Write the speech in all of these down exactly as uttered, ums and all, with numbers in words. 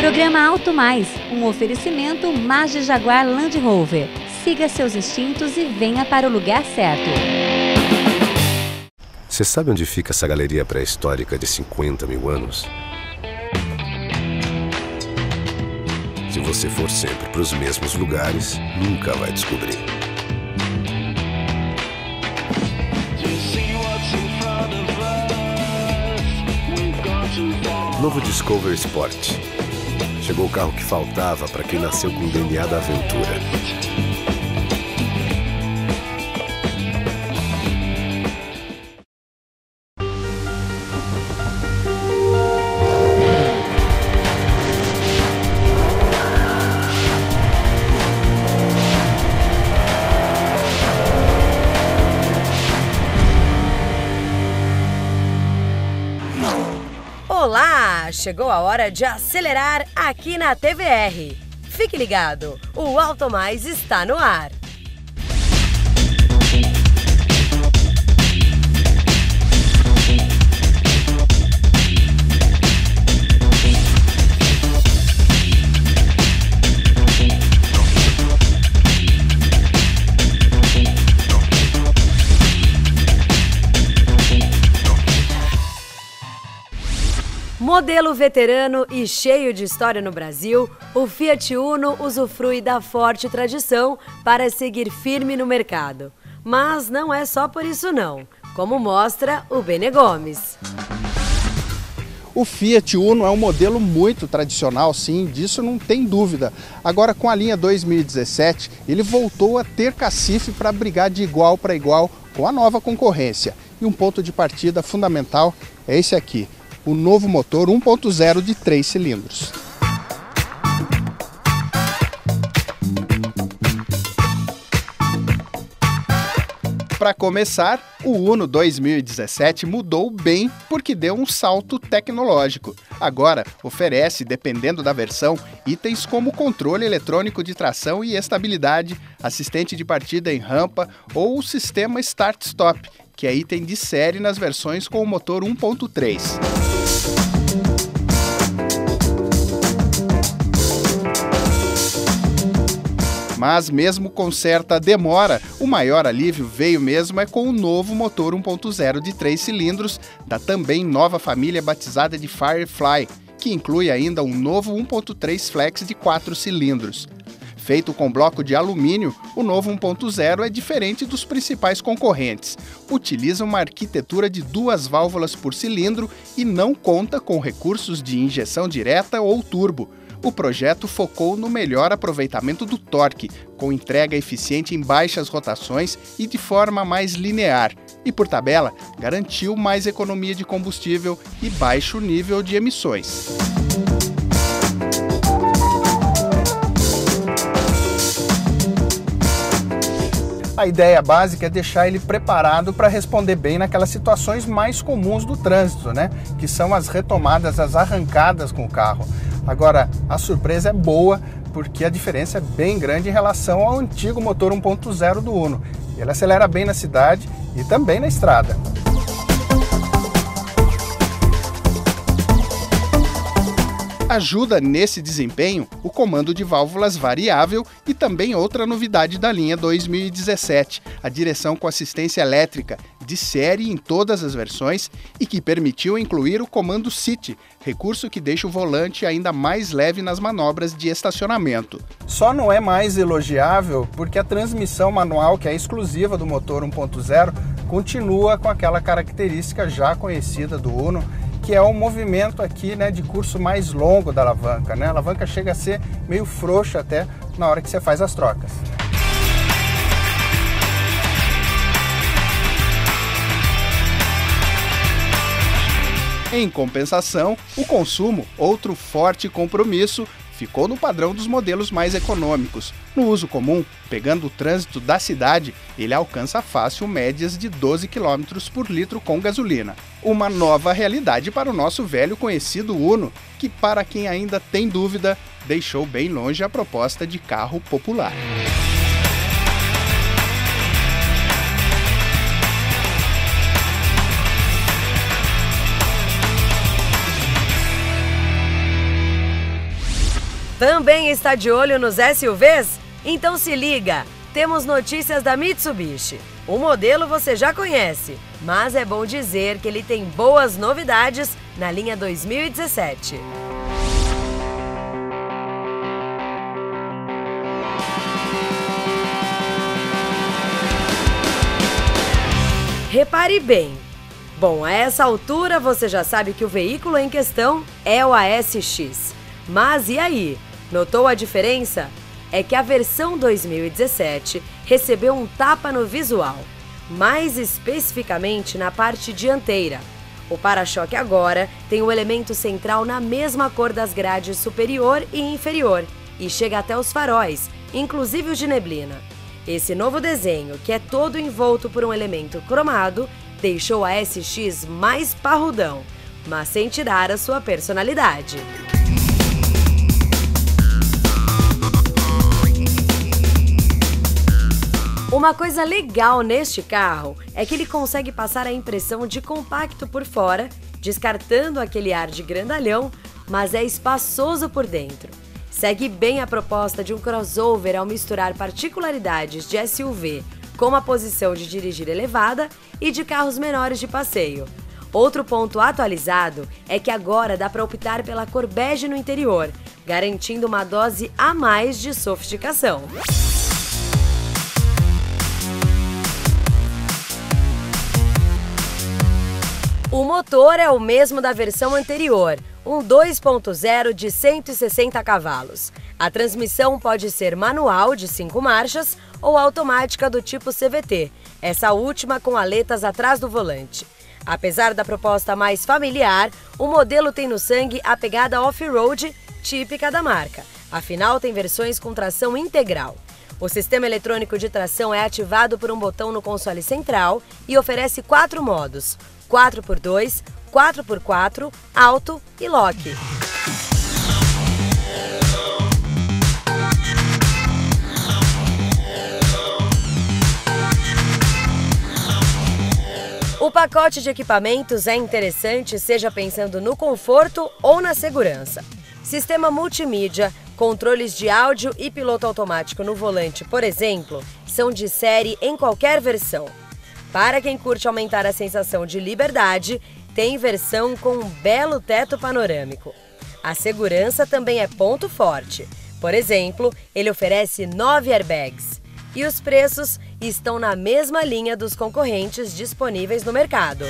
Programa Auto Mais, um oferecimento Maggi Jaguar Land Rover. Siga seus instintos e venha para o lugar certo. Você sabe onde fica essa galeria pré-histórica de cinquenta mil anos? Se você for sempre para os mesmos lugares, nunca vai descobrir. Novo Discovery Sport. Chegou o carro que faltava para quem nasceu com o D N A da aventura. Olá! Chegou a hora de acelerar aqui na T V R. Fique ligado, o Auto Mais está no ar. Modelo veterano e cheio de história no Brasil, o Fiat Uno usufrui da forte tradição para seguir firme no mercado. Mas não é só por isso não, como mostra o Bene Gomes. O Fiat Uno é um modelo muito tradicional, sim, disso não tem dúvida. Agora, com a linha dois mil e dezessete, ele voltou a ter cacife para brigar de igual para igual com a nova concorrência. E um ponto de partida fundamental é esse aqui. O novo motor um ponto zero de três cilindros. Para começar, o Uno dois mil e dezessete mudou bem porque deu um salto tecnológico. Agora oferece, dependendo da versão, itens como controle eletrônico de tração e estabilidade, assistente de partida em rampa ou o sistema Start-Stop, que é item de série nas versões com o motor um ponto três. Mas mesmo com certa demora, o maior alívio veio mesmo é com o novo motor um ponto zero de três cilindros da também nova família batizada de Firefly, que inclui ainda um novo um ponto três Flex de quatro cilindros. Feito com bloco de alumínio, o novo um ponto zero é diferente dos principais concorrentes. Utiliza uma arquitetura de duas válvulas por cilindro e não conta com recursos de injeção direta ou turbo. O projeto focou no melhor aproveitamento do torque, com entrega eficiente em baixas rotações e de forma mais linear. E, por tabela, garantiu mais economia de combustível e baixo nível de emissões. A ideia básica é deixar ele preparado para responder bem naquelas situações mais comuns do trânsito, né? Que são as retomadas, as arrancadas com o carro. Agora, a surpresa é boa porque a diferença é bem grande em relação ao antigo motor um ponto zero do Uno. Ele acelera bem na cidade e também na estrada. Ajuda nesse desempenho o comando de válvulas variável e também outra novidade da linha dois mil e dezessete, a direção com assistência elétrica de série em todas as versões e que permitiu incluir o comando City, recurso que deixa o volante ainda mais leve nas manobras de estacionamento. Só não é mais elogiável porque a transmissão manual, que é exclusiva do motor um ponto zero, continua com aquela característica já conhecida do Uno, que é o movimento aqui, né, de curso mais longo da alavanca, né? A alavanca chega a ser meio frouxa até na hora que você faz as trocas. Em compensação, o consumo, outro forte compromisso, ficou no padrão dos modelos mais econômicos. No uso comum, pegando o trânsito da cidade, ele alcança fácil médias de doze quilômetros por litro com gasolina. Uma nova realidade para o nosso velho conhecido Uno, que, para quem ainda tem dúvida, deixou bem longe a proposta de carro popular. Também está de olho nos S U Vs? Então se liga! Temos notícias da Mitsubishi. O modelo você já conhece, mas é bom dizer que ele tem boas novidades na linha dois mil e dezessete. Repare bem. Bom, a essa altura você já sabe que o veículo em questão é o A S X. Mas e aí? Notou a diferença? É que a versão dois mil e dezessete recebeu um tapa no visual, mais especificamente na parte dianteira. O para-choque agora tem o elemento central na mesma cor das grades superior e inferior e chega até os faróis, inclusive os de neblina. Esse novo desenho, que é todo envolto por um elemento cromado, deixou o A S X mais parrudão, mas sem tirar a sua personalidade. Uma coisa legal neste carro é que ele consegue passar a impressão de compacto por fora, descartando aquele ar de grandalhão, mas é espaçoso por dentro. Segue bem a proposta de um crossover ao misturar particularidades de S U V com a posição de dirigir elevada e de carros menores de passeio. Outro ponto atualizado é que agora dá para optar pela cor bege no interior, garantindo uma dose a mais de sofisticação. O motor é o mesmo da versão anterior, um dois ponto zero de cento e sessenta cavalos. A transmissão pode ser manual de cinco marchas ou automática do tipo C V T, essa última com aletas atrás do volante. Apesar da proposta mais familiar, o modelo tem no sangue a pegada off-road típica da marca. Afinal, tem versões com tração integral. O sistema eletrônico de tração é ativado por um botão no console central e oferece quatro modos: quatro por dois, quatro por quatro, Auto e Lock. O pacote de equipamentos é interessante, seja pensando no conforto ou na segurança. Sistema multimídia, controles de áudio e piloto automático no volante, por exemplo, são de série em qualquer versão. Para quem curte aumentar a sensação de liberdade, tem versão com um belo teto panorâmico. A segurança também é ponto forte. Por exemplo, ele oferece nove airbags. E os preços estão na mesma linha dos concorrentes disponíveis no mercado.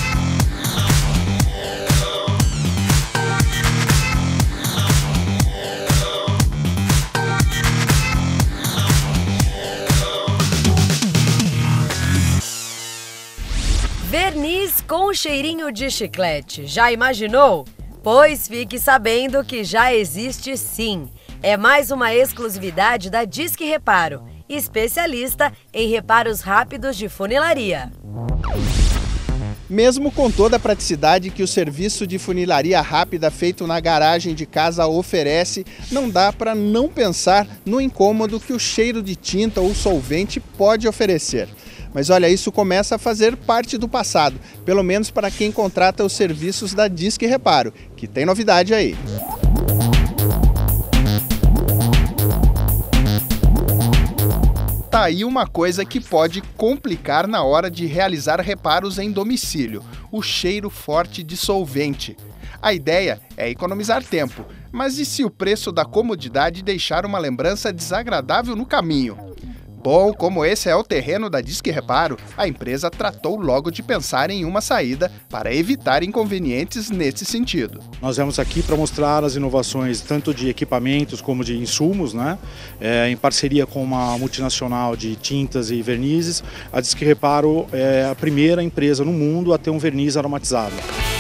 Verniz com cheirinho de chiclete. Já imaginou? Pois fique sabendo que já existe sim. É mais uma exclusividade da Disque Reparo, especialista em reparos rápidos de funilaria. Mesmo com toda a praticidade que o serviço de funilaria rápida feito na garagem de casa oferece, não dá para não pensar no incômodo que o cheiro de tinta ou solvente pode oferecer. Mas olha, isso começa a fazer parte do passado, pelo menos para quem contrata os serviços da Disque Reparo, que tem novidade aí. Tá aí uma coisa que pode complicar na hora de realizar reparos em domicílio: o cheiro forte de solvente. A ideia é economizar tempo, mas e se o preço da comodidade deixar uma lembrança desagradável no caminho? Bom, como esse é o terreno da Disque Reparo, a empresa tratou logo de pensar em uma saída para evitar inconvenientes nesse sentido. Nós viemos aqui para mostrar as inovações tanto de equipamentos como de insumos, né? É, em parceria com uma multinacional de tintas e vernizes, a Disque Reparo é a primeira empresa no mundo a ter um verniz aromatizado.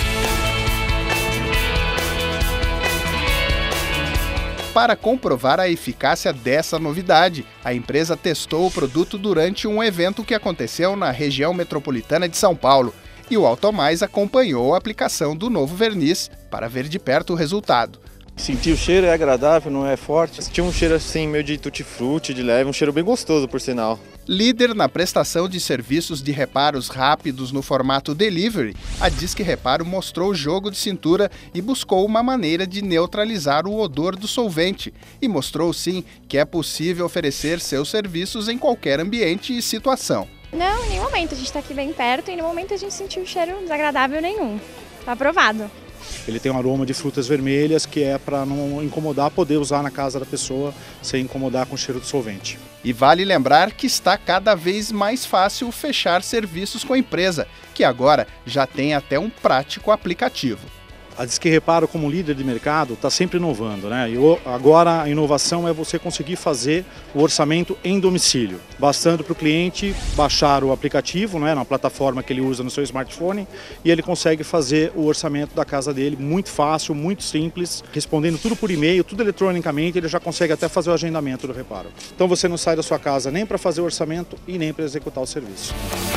Para comprovar a eficácia dessa novidade, a empresa testou o produto durante um evento que aconteceu na região metropolitana de São Paulo, e o Automais acompanhou a aplicação do novo verniz para ver de perto o resultado. Senti o cheiro, é agradável, não é forte. Tinha um cheiro assim meio de tutti-frutti, de leve, um cheiro bem gostoso por sinal. Líder na prestação de serviços de reparos rápidos no formato delivery, a Disque Reparo mostrou o jogo de cintura e buscou uma maneira de neutralizar o odor do solvente. E mostrou sim que é possível oferecer seus serviços em qualquer ambiente e situação. Não, em nenhum momento. A gente está aqui bem perto e em nenhum momento a gente sentiu cheiro desagradável nenhum. Está aprovado. Ele tem um aroma de frutas vermelhas que é para não incomodar, poder usar na casa da pessoa sem incomodar com o cheiro do solvente. E vale lembrar que está cada vez mais fácil fechar serviços com a empresa, que agora já tem até um prático aplicativo. A Disque Reparo, como líder de mercado, está sempre inovando, né? E agora a inovação é você conseguir fazer o orçamento em domicílio, bastando para o cliente baixar o aplicativo, né, na plataforma que ele usa no seu smartphone, e ele consegue fazer o orçamento da casa dele muito fácil, muito simples, respondendo tudo por e-mail, tudo eletronicamente, ele já consegue até fazer o agendamento do reparo. Então você não sai da sua casa nem para fazer o orçamento e nem para executar o serviço.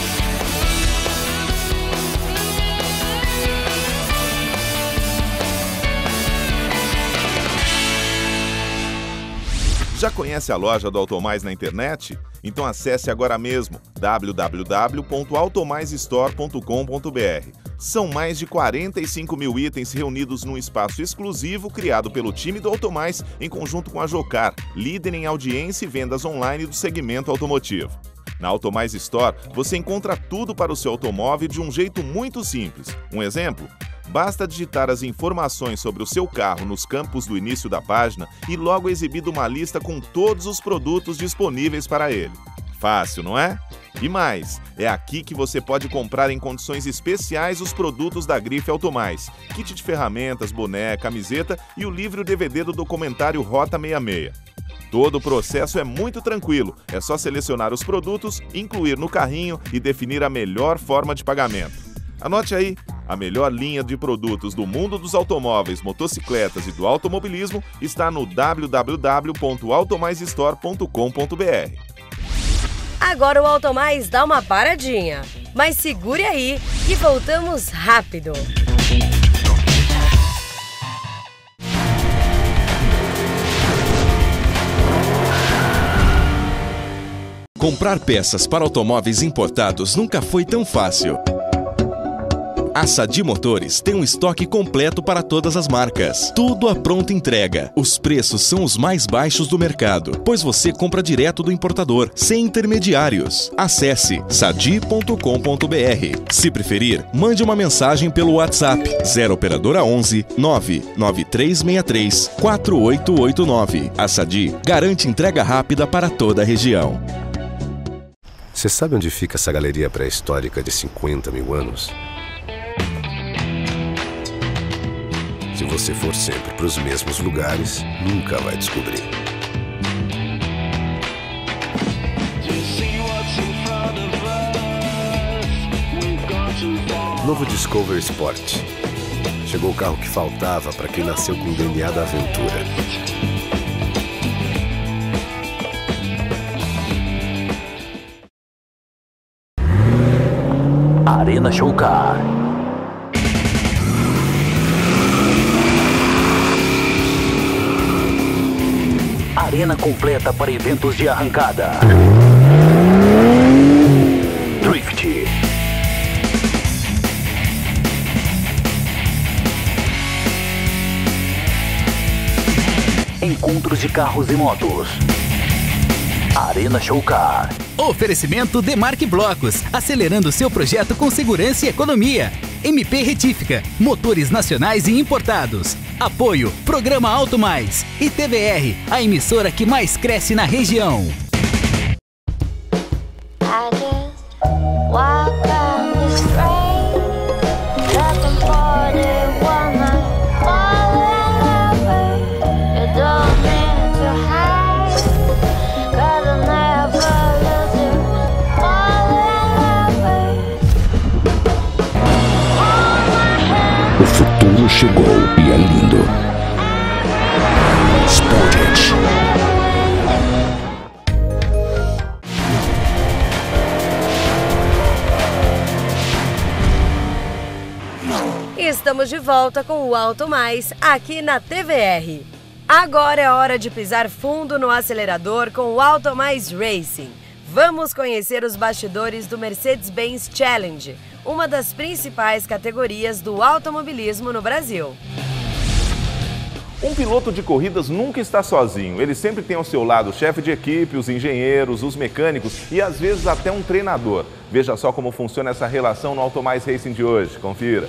Já conhece a loja do Automais na internet? Então acesse agora mesmo w w w ponto automais store ponto com ponto b r. São mais de quarenta e cinco mil itens reunidos num espaço exclusivo criado pelo time do Automais em conjunto com a Jocar, líder em audiência e vendas online do segmento automotivo. Na Automais Store, você encontra tudo para o seu automóvel de um jeito muito simples. Um exemplo? Basta digitar as informações sobre o seu carro nos campos do início da página e logo é exibida uma lista com todos os produtos disponíveis para ele. Fácil, não é? E mais, é aqui que você pode comprar em condições especiais os produtos da grife Automais, kit de ferramentas, boné, camiseta e o livro D V D do documentário Rota sessenta e seis. Todo o processo é muito tranquilo, é só selecionar os produtos, incluir no carrinho e definir a melhor forma de pagamento. Anote aí, a melhor linha de produtos do mundo dos automóveis, motocicletas e do automobilismo está no w w w ponto automais store ponto com ponto b r. Agora o Automais dá uma paradinha, mas segure aí que voltamos rápido. Comprar peças para automóveis importados nunca foi tão fácil. A Sadi Motores tem um estoque completo para todas as marcas. Tudo à pronta entrega. Os preços são os mais baixos do mercado, pois você compra direto do importador, sem intermediários. Acesse sadi ponto com ponto b r. Se preferir, mande uma mensagem pelo WhatsApp zero operadora onze nove nove três seis três quatro oito oito nove. A Sadi garante entrega rápida para toda a região. Você sabe onde fica essa galeria pré-histórica de cinquenta mil anos? Se você for sempre para os mesmos lugares, nunca vai descobrir. Novo Discovery Sport. Chegou o carro que faltava para quem nasceu com o D N A da aventura. Arena Showcar. Arena completa para eventos de arrancada. Drift. Encontros de carros e motos. Arena Showcar. Oferecimento Demarque Blocos, acelerando seu projeto com segurança e economia. M P Retífica, motores nacionais e importados. Apoio, Programa Automais. E T V R, a emissora que mais cresce na região. O futuro chegou e é lindo. Sportage. Estamos de volta com o Automais aqui na T V R. Agora é hora de pisar fundo no acelerador com o Automais Racing. Vamos conhecer os bastidores do Mercedes-Benz Challenge, uma das principais categorias do automobilismo no Brasil. Um piloto de corridas nunca está sozinho. Ele sempre tem ao seu lado o chefe de equipe, os engenheiros, os mecânicos e às vezes até um treinador. Veja só como funciona essa relação no Auto Mais Racing de hoje. Confira.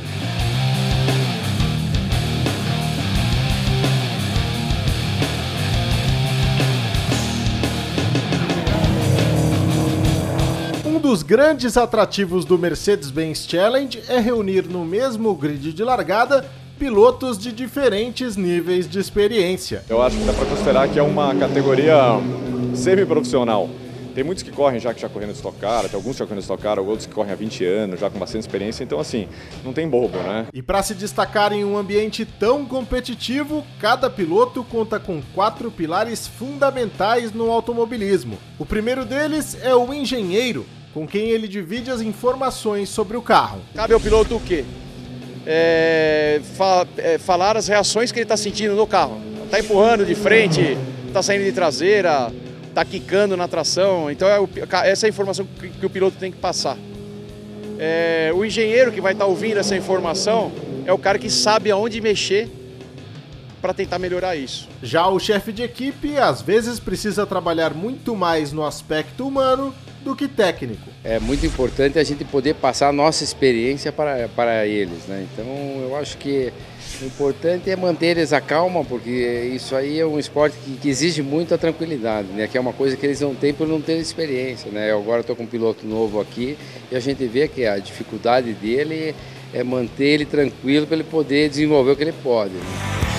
Um dos grandes atrativos do Mercedes-Benz Challenge é reunir no mesmo grid de largada pilotos de diferentes níveis de experiência. Eu acho que dá para considerar que é uma categoria semi-profissional. Tem muitos que correm já que já correndo de Stock Car, tem alguns que já correndo de Stock Car, outros que correm há vinte anos, já com bastante experiência, então assim, não tem bobo, né? E para se destacar em um ambiente tão competitivo, cada piloto conta com quatro pilares fundamentais no automobilismo. O primeiro deles é o engenheiro, com quem ele divide as informações sobre o carro. Cabe ao piloto o quê? É, fa é, falar as reações que ele está sentindo no carro. Está empurrando de frente, está saindo de traseira, está quicando na tração. Então é o, essa é a informação que, que o piloto tem que passar. É, o engenheiro que vai estar tá ouvindo essa informação é o cara que sabe aonde mexer para tentar melhorar isso. Já o chefe de equipe às vezes precisa trabalhar muito mais no aspecto humano do que técnico. É muito importante a gente poder passar a nossa experiência para, para eles, né? Então eu acho que o importante é manter eles a calma, porque isso aí é um esporte que, que exige muita tranquilidade, né? Que é uma coisa que eles não têm por não ter experiência, né? Eu agora estou com um piloto novo aqui e a gente vê que a dificuldade dele é manter ele tranquilo para ele poder desenvolver o que ele pode, né?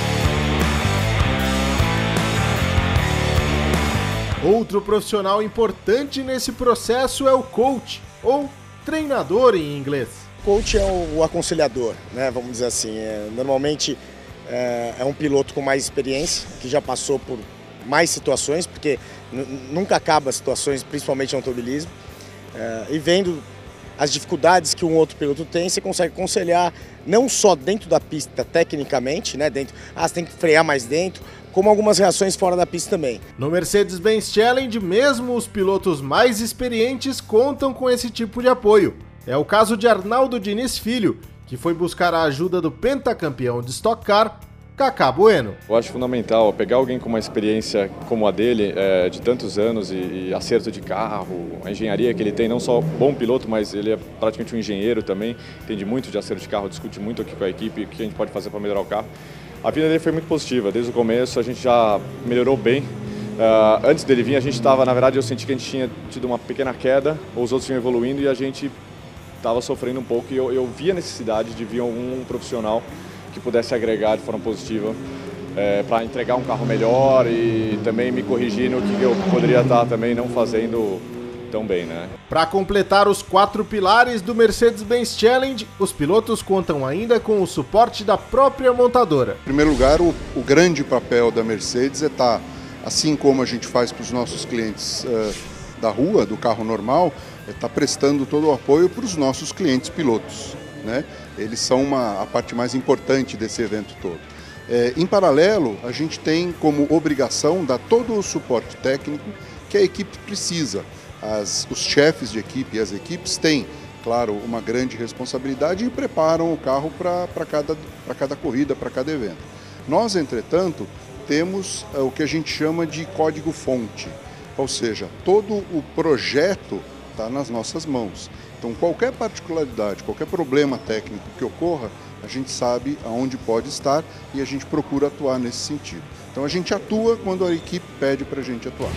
Outro profissional importante nesse processo é o coach, ou treinador em inglês. Coach é o aconselhador, né? Vamos dizer assim. É, normalmente é, é um piloto com mais experiência, que já passou por mais situações, porque nunca acaba as situações, principalmente no automobilismo. É, e vendo as dificuldades que um outro piloto tem, você consegue aconselhar não só dentro da pista tecnicamente, né? Dentro, ah, você tem que frear mais dentro, como algumas reações fora da pista também. No Mercedes-Benz Challenge, mesmo os pilotos mais experientes contam com esse tipo de apoio. É o caso de Arnaldo Diniz Filho, que foi buscar a ajuda do pentacampeão de Stock Car, Cacá Bueno. Eu acho fundamental pegar alguém com uma experiência como a dele, é, de tantos anos e, e acerto de carro, a engenharia que ele tem, não só bom piloto, mas ele é praticamente um engenheiro também, entende muito de acerto de carro, discute muito aqui com a equipe o que a gente pode fazer para melhorar o carro. A vida dele foi muito positiva, desde o começo a gente já melhorou bem. Uh, antes dele vir a gente estava, na verdade eu senti que a gente tinha tido uma pequena queda, os outros iam evoluindo e a gente estava sofrendo um pouco e eu, eu vi a necessidade de vir algum profissional que pudesse agregar de forma positiva é, para entregar um carro melhor e também me corrigir no que eu poderia estar também não fazendo tão bem, né? Para completar os quatro pilares do Mercedes-Benz Challenge, os pilotos contam ainda com o suporte da própria montadora. Em primeiro lugar, o, o grande papel da Mercedes é estar, assim como a gente faz para os nossos clientes uh, da rua, do carro normal, é estar prestando todo o apoio para os nossos clientes pilotos, né? Eles são uma, a parte mais importante desse evento todo. É, em paralelo, a gente tem como obrigação dar todo o suporte técnico que a equipe precisa. As, os chefes de equipe e as equipes têm, claro, uma grande responsabilidade e preparam o carro para cada, para cada corrida, para cada evento. Nós, entretanto, temos é, o que a gente chama de código-fonte, ou seja, todo o projeto está nas nossas mãos. Então, qualquer particularidade, qualquer problema técnico que ocorra, a gente sabe aonde pode estar e a gente procura atuar nesse sentido. Então, a gente atua quando a equipe pede para a gente atuar.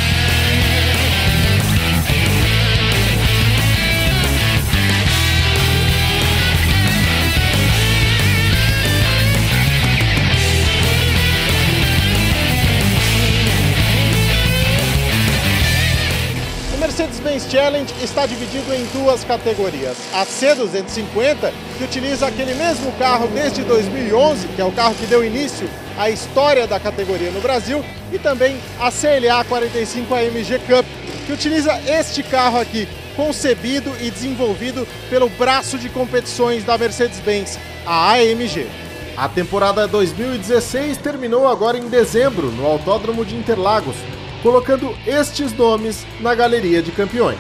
O Mercedes-Benz Challenge está dividido em duas categorias. A C duzentos e cinquenta, que utiliza aquele mesmo carro desde dois mil e onze, que é o carro que deu início à história da categoria no Brasil, e também a C L A quarenta e cinco A M G Cup, que utiliza este carro aqui, concebido e desenvolvido pelo braço de competições da Mercedes-Benz, a A M G. A temporada dois mil e dezesseis terminou agora em dezembro, no Autódromo de Interlagos, colocando estes nomes na galeria de campeões.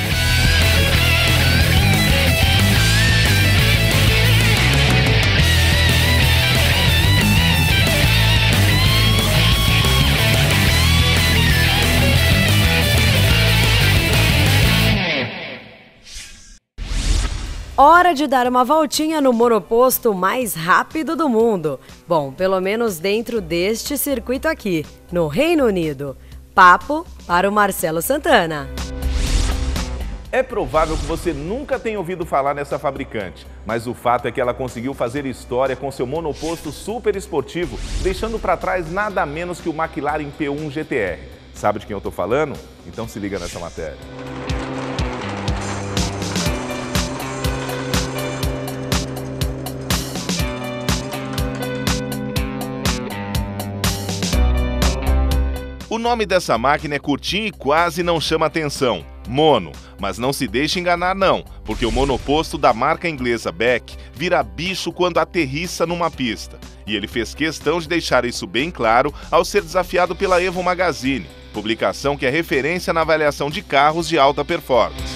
Hora de dar uma voltinha no monoposto mais rápido do mundo. Bom, pelo menos dentro deste circuito aqui, no Reino Unido. Papo para o Marcelo Santana. É provável que você nunca tenha ouvido falar nessa fabricante, mas o fato é que ela conseguiu fazer história com seu monoposto super esportivo, deixando para trás nada menos que o McLaren P um G T R. Sabe de quem eu tô falando? Então se liga nessa matéria. O nome dessa máquina é curtinho e quase não chama atenção, Mono. Mas não se deixe enganar não, porque o monoposto da marca inglesa Beck vira bicho quando aterrissa numa pista. E ele fez questão de deixar isso bem claro ao ser desafiado pela Evo Magazine, publicação que é referência na avaliação de carros de alta performance.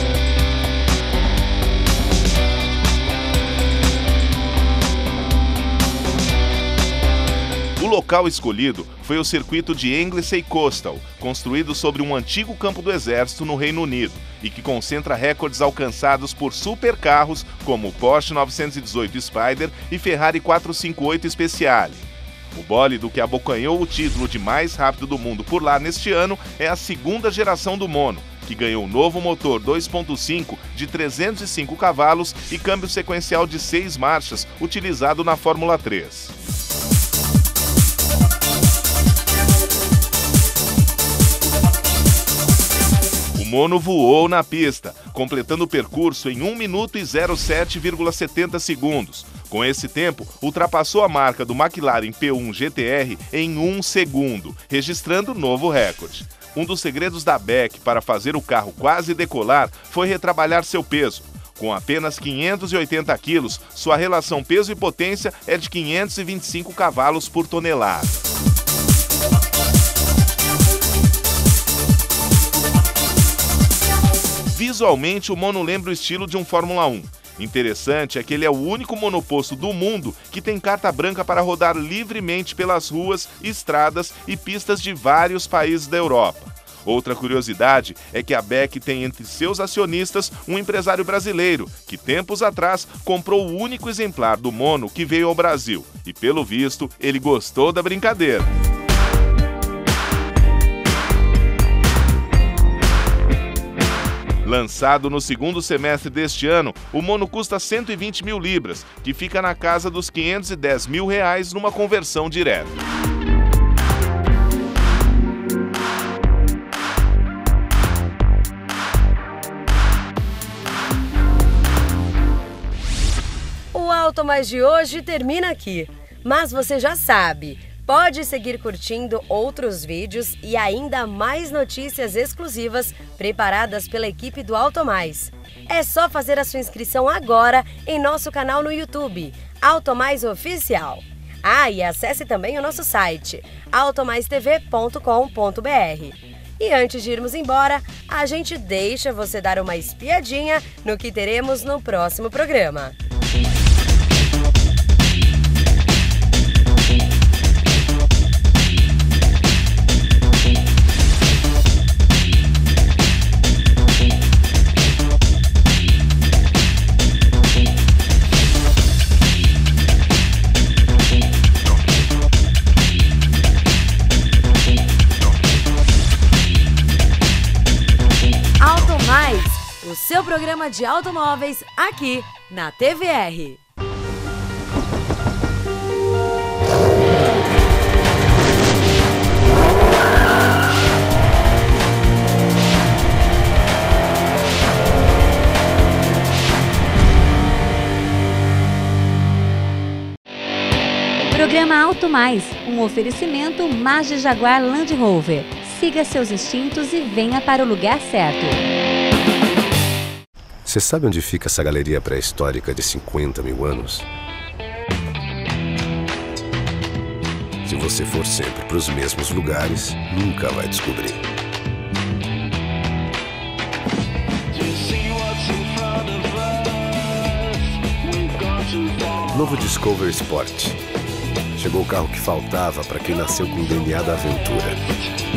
O local escolhido foi o circuito de Anglesey Coastal, construído sobre um antigo campo do exército no Reino Unido e que concentra recordes alcançados por supercarros como o Porsche novecentos e dezoito Spider e Ferrari quatrocentos e cinquenta e oito Speciale. O bólido que abocanhou o título de mais rápido do mundo por lá neste ano é a segunda geração do Mono, que ganhou um novo motor dois ponto cinco de trezentos e cinco cavalos e câmbio sequencial de seis marchas, utilizado na Fórmula três. O Mono voou na pista, completando o percurso em um minuto e zero sete vírgula setenta segundos. Com esse tempo, ultrapassou a marca do McLaren P um G T R em um segundo, registrando novo recorde. Um dos segredos da Beck para fazer o carro quase decolar foi retrabalhar seu peso. Com apenas quinhentos e oitenta quilos, sua relação peso e potência é de quinhentos e vinte e cinco cavalos por tonelada. Visualmente, o Mono lembra o estilo de um Fórmula um. Interessante é que ele é o único monoposto do mundo que tem carta branca para rodar livremente pelas ruas, estradas e pistas de vários países da Europa. Outra curiosidade é que a Beck tem entre seus acionistas um empresário brasileiro, que tempos atrás comprou o único exemplar do Mono que veio ao Brasil. E pelo visto, ele gostou da brincadeira. Lançado no segundo semestre deste ano, o Mono custa cento e vinte mil libras, que fica na casa dos quinhentos e dez mil reais numa conversão direta. O Auto Mais de hoje termina aqui, mas você já sabe, pode seguir curtindo outros vídeos e ainda mais notícias exclusivas preparadas pela equipe do Auto Mais. É só fazer a sua inscrição agora em nosso canal no YouTube, Auto Mais Oficial. Ah, e acesse também o nosso site, auto mais t v ponto com ponto b r. E antes de irmos embora, a gente deixa você dar uma espiadinha no que teremos no próximo programa. O seu programa de automóveis aqui na T V R. Programa Auto Mais, um oferecimento Mage Jaguar Land Rover. Siga seus instintos e venha para o lugar certo. Você sabe onde fica essa galeria pré-histórica de cinquenta mil anos? Se você for sempre para os mesmos lugares, nunca vai descobrir. Novo Discovery Sport. Chegou o carro que faltava para quem nasceu com o D N A da aventura.